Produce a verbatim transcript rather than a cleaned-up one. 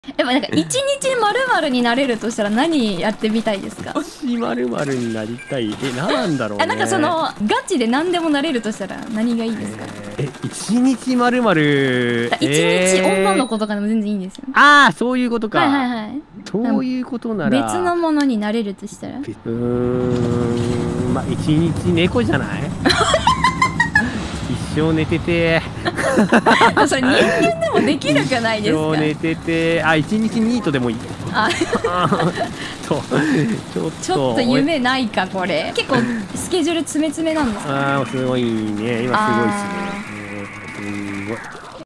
やっぱなんか一日まるまるになれるとしたら何やってみたいですか？ 一日まるまるになりたい。え、なんだろうね。 なんかそのガチで何でもなれるとしたら何がいいですか？ え、一日まるまる。 一日女の子とかでも全然いいんですよ。 ああ、そういうことか。 はいはいはい。 そういうことなら。 別のものになれるとしたら。うーん、まあ一日猫じゃない？一生寝てて。 それ人間でもできるかないですか？ 一生寝てて、あ、一日ニートでもいい。あ、ちょっとちょっと夢ないかこれ。結構スケジュール詰め詰めなんですか？ ああ、すごいね。今すごいっすね。すごい。